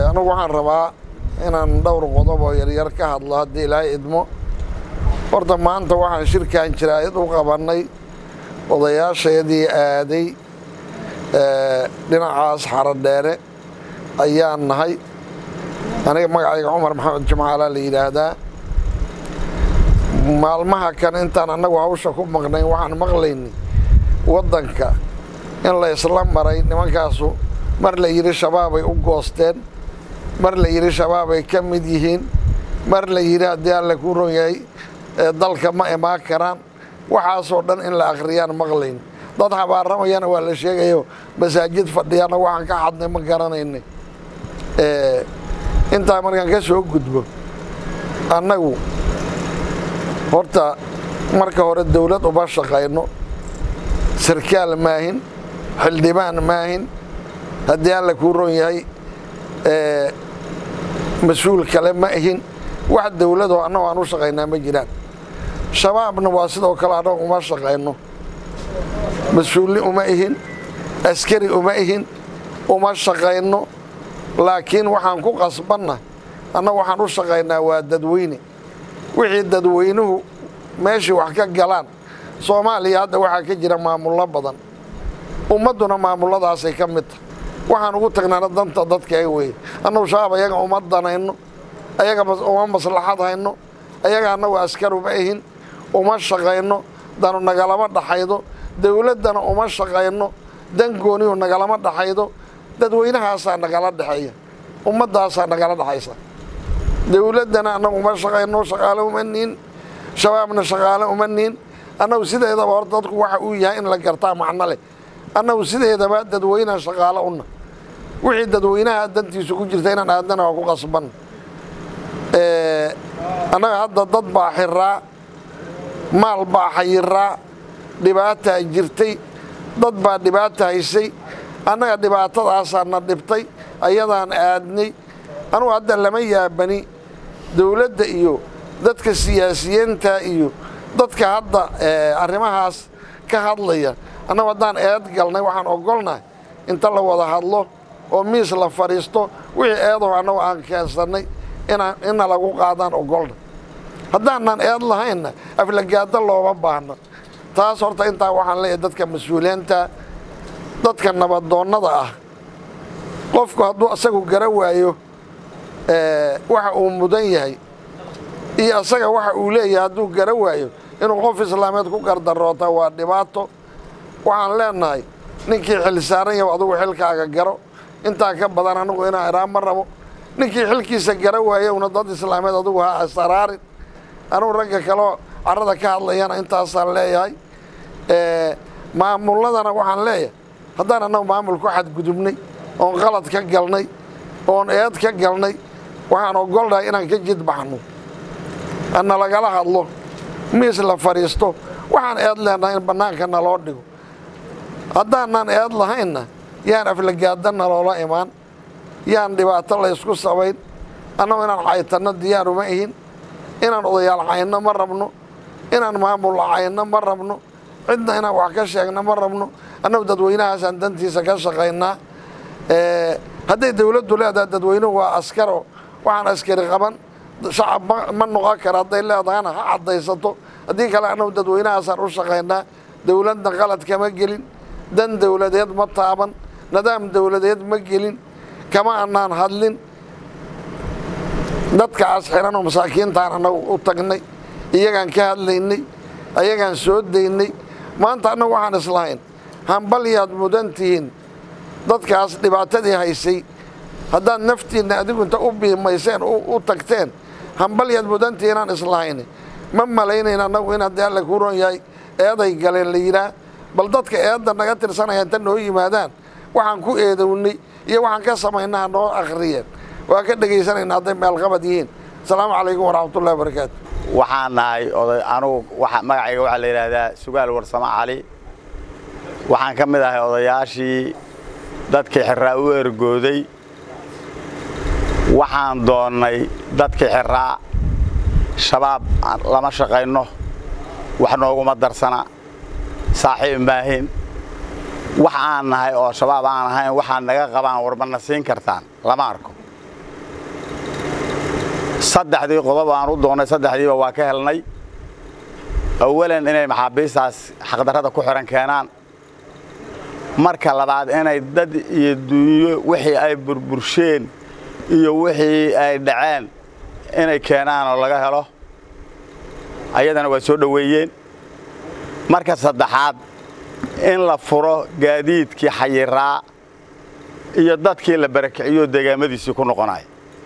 أنا waxaan rabaa inaan dhowr qodob oo yar ka hadlo hadii Ilaahay idmo horta maanta waxaan shirkaan jiraayad u qabanay odayaashayadii aaday dhinacaas xaradheere ayaan nahay aniga magacayga Cumar Maxamed Jimcaale la yiraahdaa maalmaha kan intaan anagu hawsha ku maqnay waxaan maqlaynay wadanka in la isla maray nimankaasu mar la yiri shabaab ay u goosteen mar la yiri shabaab ay ka mid yihiin mar la yiri hadii alla ku roon yahay dalka ma imaan karaan waxaasoo dhan in la akhriyaan maqlayn dad xabaaramaya waa la sheegayo masaajid fadhiyana waxaan ka xadnay ma garanaynay inta markaan ka soo gudbo annagu horta marka hore dawlad uba shaqayno sarkaal maahin xildhibaan maahin hadii alla ku roon yahay mas'uul kale ma ahin wax dawlad oo annagu aan u shaqaynaa ma jiraan shabaabna waa sidoo kale annagu uma shaqayno mas'uuli uma ahin askari uma ahin uma shaqayno laakiin waxaan ku qasbanna annagu waxaan u shaqaynaa waa dadweyne wixii dadweynuhu meeshii wax ka galaan Soomaaliya hadda waxa ka jira maamulo badan ummaduna maamuladaas ay ka mid tahay waxaan ugu tagnaa danta dadka ay weey annagu shabaab ayaga ummadanayno ayaga uma maslaxad hayno ayaga annagu askar uma ahin uma shaqayno danu nagalama dhaxaydo dawladana uma shaqayno dan gooniyo nagalama dhaxaydo dadweynahaas nagala dhaxaya ummadaas nagala dhaxaysa dawladana annagu uma shaqayno shaqaale uma nin shabaabna shaqaale uma nin annagu sideedaba hor dadku waxa uu yahay in la gartaa macna leh annagu sideedaba dadweynaha shaqaale una wixii dadweynaha dantiisu ku jirtay inaan aadana ku qasban annaga hadda dad baa xiraa maal baa xayiraa dhibaato jirtay dad baa dhibaato haysay annaga dhibaatadaas na dhibtay ayadaan aadnay anu hadda lama yaabani dawladda iyo dadka siyaasiyiinta iyo dadka hadda arrimahaas ka hadlaya annagu haddaan eed galnay waxaan ogolnahay inta la wada hadlo oo miis la fariisto wixii eedaho annagu aan keensanay ina lagu qaadaan ogolna haddaanan eed lahaynna aflagaada looma baahno taas horta intaa waxaan leeyahay dadka mas'uuliyiinta dadka nabadoonnada ah qofku hadduu asagu gara waayo waxa uu mudan yahay iyo asaga waxa uu leeyahay hadduu gara waayo inuu qof islaameed ku gardaroota waa dhibaato waxaan leenahay ninkii xil saaran yahay adigu xilkaaga garo inta ka badan anigu inaan iraan ma rabo ninkii xilkiisa gara waayo una dad islaameed adigu ha asaraarin anu ragga kale carrada ka hadlayana intaasaan leeyahay maamuladana waxaan leeyahay haddaan annagu maamul ku xadgudubnay oon qalad ka galnay oon eed ka galnay waxaan ogolnahay inaan ka jidbaxno anna lagala hadlo miis la fariisto waxaan eed leenahay in bannaanka naloo dhigo haddaanan eed lahaynna yaan aflagaada naloola imaan yaan dhibaato la isku sabayn annagu inaan caytanno diyaar uma ihin inaan odayaal cayno ma rabno inaan maamul cayno ma rabno cidna inaan wax ka sheegno ma rabno annagu dadweynahaasaan dantiisa ka shaqaynaa hadday dawladdu leedahay dadweynuhu waa askaro waxaan askari qaban shacab ma noqon kara hadday leedahana ha caddaysato haddii kale annagu dadweynahaasaan u shaqaynaa dawladna qalad kama gelin dan dawladeed ma taaban nidaam dawladeed ma gelin kama annaan hadlin dadkaas xiran oo masaakiintaan annagu u tagnay iyagaan ka hadlaynay ayagaan soo daynay maanta annagu waxaan islahayn hambalyaad mudan tihiin dadkaas dhibaatadii haysay haddaad naftiinna adigu inta u biimayseen u tagteen hambalyaad mudan tihiin aan islahayn ma malaynayn annagu in haddii alla ku roon yahay eeday galeen la yidhaah bal dadka eedda naga tirsanaya inta noo yimaadaan waxaan ku eedownay iyo waxaan ka samaynaa noo akhriyeen waa ka dhegaysanaynaa hadday meelqabad yihiin asalaamu calaykum waraxmatullahi wabarakaatu waxaan nahay oday anugu magacayga waxaa la yidhaahdaa Sugaal Warsamo Cali waxaan ka mid ahay odayaashii dadkii xiraa u ergooday waxaan doonnay dadkii xiraa shabaab lama shaqayno wax nooguma darsana saaxiib maahin wax aan nahay oo shabaab aan ahayn waxaan naga qabaan warmana siin kartaan lama arko saddexdii qodob aan u doonay saddexdiiba waa ka helnay awalan inay maxaabiistaas xaqdarrada ku xiran keenaan marka labaad inay dad iyo dunyo wixii ay burbursheen iyo wixii ay dhaceen inay keenaan oo laga helo ayadana waa soo dhaweeyeen marka saddexaad in la furo gaadiidkii xayiraa iyo dadkii la barakiciyo deegaamadiisii ku noqonay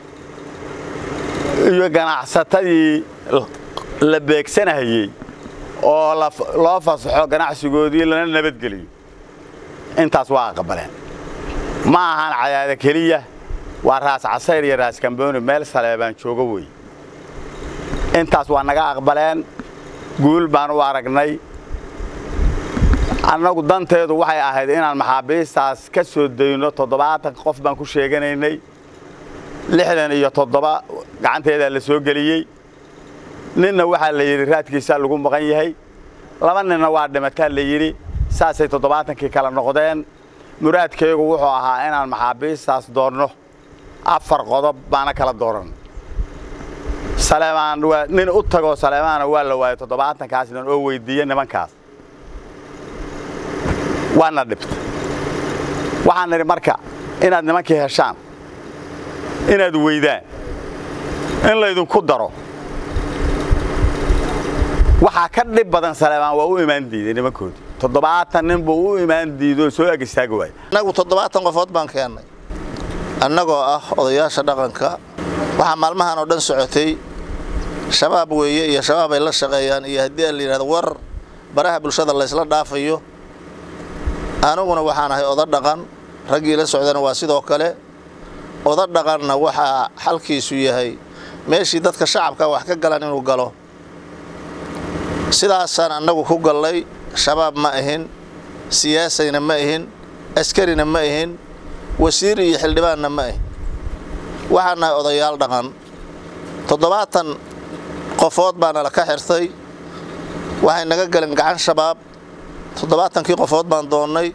iyo ganacsatadii la beegsanayay oo loo fasaxo ganacsigoodii lana nabadgeliyo intaas waa aqbaleen ma ahan cayaada kaliya waa raas casayr iyo raas kambooni meel saleebaan joogo way intaas waa naga aqbaleen guul baan u aragnay annagu danteedu waxay ahayd inaan maxaabiistaas ka soo dayno 70 qof baan ku sheeganaynay 67 gacanteeda la soo galiyay ninna waxa la yiri raadkiisa lagu maqan yahay laba ninna waa dhimataa la yiri saasay 70kii kala noqdeen muraadkaygu wuxuu ahaa inaan maxaabiistaas doorno 4 qodob baana kala dooran Saleemaan waa nin u tago Saleemaan waa la waayay 70kaas nin oo weydiiyay nimankaas waana dhibta waxaan niri marka inaad nimankii heshaan inaad weydaan in la idinku daro waxa ka dhib badan Saleemaan waa u imaan diiday nimankoodii 70 nin buu u imaan diido soo ag istaago way anagu 70 qofood baan keenay annagoo ah odayaasha dhaqanka waxa maalmahan oo dhan socotay shabaab weeye iyo shabaab ay la shaqeeyaan iyo hadii la yiraahdo war baraha bulshada la isla dhaafayo anaguna waxaan ahay oday dhaqan ragii la socdana waa sidoo kale oday dhaqanna waxa xalkiisu yahay meeshii dadka shacabka wax ka galan inuu galo sidaasaan annagu ku galay shabaab ma ahin siyaasayna ma ahin askarina ma ahin wasiir iyo xildhibaanna ma ahin waxaan nahay odayaal dhaqan 70 qofood baan la ka xirtay waxay naga galeen gacan shabaab 70kii qofood baan doonay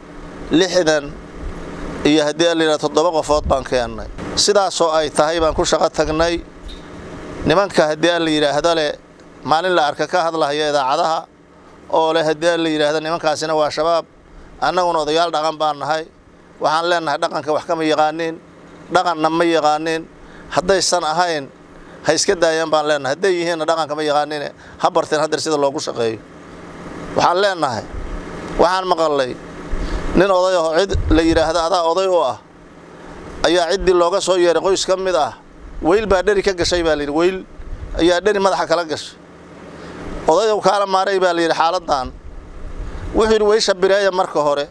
60 iyo hadii la yiraahdo 7 qofood baan keenay sidaas oo ay tahay baan ku shaqo tagnay nimanka hadii la yiraahdo le maalin la arka ka hadlayo idaacadaha oo le hadii la yiraahdo nimankaasina waa shabaab annaguna odayaal dhaqan baan nahay waxaan leenahay dhaqanka wax kama yaqaaneen dhaqanna ma yaqaaneen haddaysan ahayn ha iska daayaan baan leenahay haday yihiin dhaqanka ma yaqaaneen ha barteen hadda sida loogu shaqeeyo waxaan leenahay waxaan maqalay nin oday oo cid la yiraahdo adaa oday oo ah ayaa cidii looga soo yeeray qoys ka mid ah weyl baa dhari ka gashay baa la yiri weyl ayaa dhari madaxa kala gashay odaygu kala maaray baa la yiri xaaladan wuxuu yiri weysha bireeya marka hore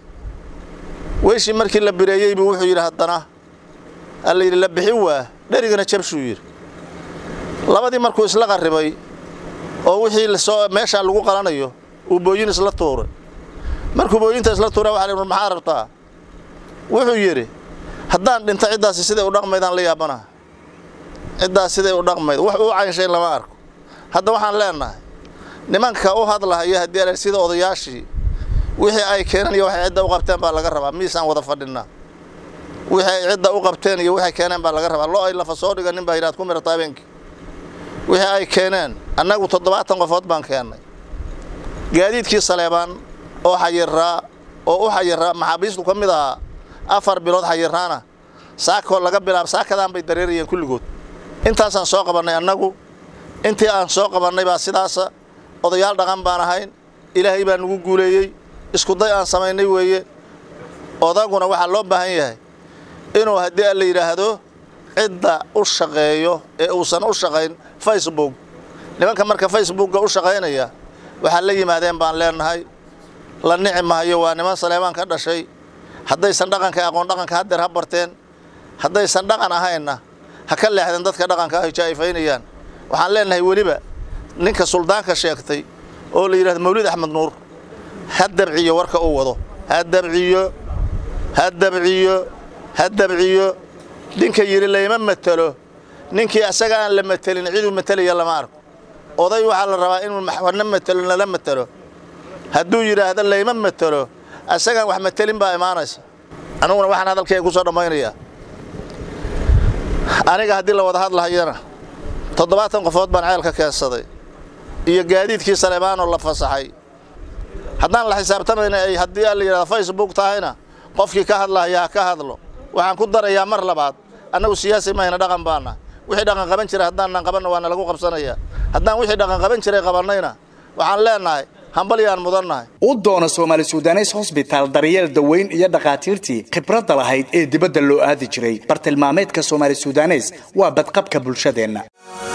weyshi markii la bireeyay buu wuxuu yiri haddana alla yiri la bixin waa dharigana jabshu yiri labadii markuu isla qarribay oo wixii la soo meesha lagu qalanayo uu booyin isla tuuray markuu booyinta isla tuuray waxa la maxaa rabtaa wuxuu yiri haddaan dhinta cidaasi sida u dhaqmaydaan la yaabana cidaas sida u dhaqmayd wax uu caanshay lama arko hadda waxaan leenahay nimanka u hadlaaya hadii ay sida odayaashii wixii ay keenan iyo waxay cid u qabteen baa laga rabaa miisaan wada fadhinaa wixii ay cid u qabteen iyo waxay keenan baa laga rabaa loo ay la fasoo dhiganin baa iraad ku mirta habeenkii wixii ay keenan annagu 70 qofood baan keenay gaadiidkii Saleebaan oo xayiraa oo u xayiraa maxaabiistu kamid ah 4 bilood xayiraana saako laga bilaab saakadan bay dareeriyeen kulligood intaasaan soo qabanay annagu intii aan soo qabanay baa sidaas odayaal dhaqan baan ahayn ilaahay baa nagu guuleeyay isku day aan sameynay weeye odaguna waxa loo baahan yahay inuu hadii la yiraahdo cidda u shaqeeyo ee uusan u shaqeyn Facebook nimanka marka Facebookga u shaqeynaya waxa la yimaadeen baan leenahay la nicmahayo waa niman Saleemaan ka dhashay haddaysan dhaqanka aqoon dhaqanka hadda ha barteen haddaysan dhaqan ahayna ha ka leexdeen dadka dhaqanka ay jaayifaynayaan waxaan leenahay waliba ninka suldaanka sheegtay oo la yiraahdo Mawlid Axmed Nuur hadabciyo warka uu wado hadabciyo dinka yiri leeyma matalo ninkii asaga aan la matalin cid uu matalaya lama arko oday waxa la rabaa inuu maxwana matalo la matalo hadduu yiraahdo leeyma matalo asaga wax matalin baa imaanaysa anuguna waxaan hadalkay ku soo dhameynaya aniga hadii la wada hadlayana 70 qofood baan ceelka keensaday iyo gaadiidkii Saleemaan oo la fasaxay haddaan la xisaabtamayna ay haddii la yiraahdo Facebook tahayna qofkii ka hadlaya ka hadlo waxaan ku darayaa mar labaad annagu siyaasi ma hayna dhaqan baana wixii dhaqan qaban jiray haddaan qabanno waana lagu qabsanayaa haddaan wixii dhaqan qaban jiray qabanayna waxaan leenahay hambaliyaan mudannahay u doona Soomaali Suudanes Hospital daryeel daweyn iyo dhaqaatiirtii khibradda lahayd ee dibadda loo aadi jiray bartilmaameedka Soomaali Suudanes waa badqabka bulshadeena